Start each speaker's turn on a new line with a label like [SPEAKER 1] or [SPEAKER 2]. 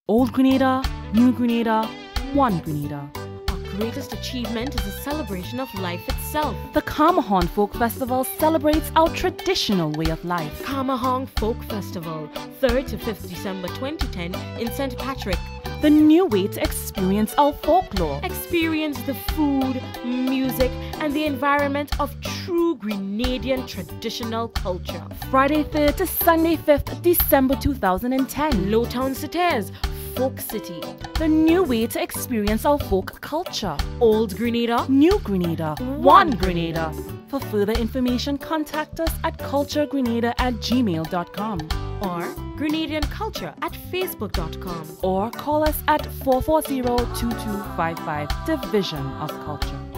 [SPEAKER 1] Old Grenada, New Grenada, One Grenada.
[SPEAKER 2] Our greatest achievement is the celebration of life itself.
[SPEAKER 1] The Kamahon Folk Festival celebrates our traditional way of life.
[SPEAKER 2] Kamahon Folk Festival, 3rd to 5th December 2010 in St. Patrick.
[SPEAKER 1] The new way to experience our folklore.
[SPEAKER 2] Experience the food, music, and the environment of true Grenadian traditional culture.
[SPEAKER 1] Friday 3rd to Sunday 5th December 2010.
[SPEAKER 2] Lowtown Cities, Folk City.
[SPEAKER 1] The new way to experience our folk culture.
[SPEAKER 2] Old Grenada,
[SPEAKER 1] New Grenada, One Grenada. For further information, contact us at culturegrenada@gmail.com
[SPEAKER 2] or GrenadianCulture@facebook.com
[SPEAKER 1] or call us at 440-2255, Division of Culture.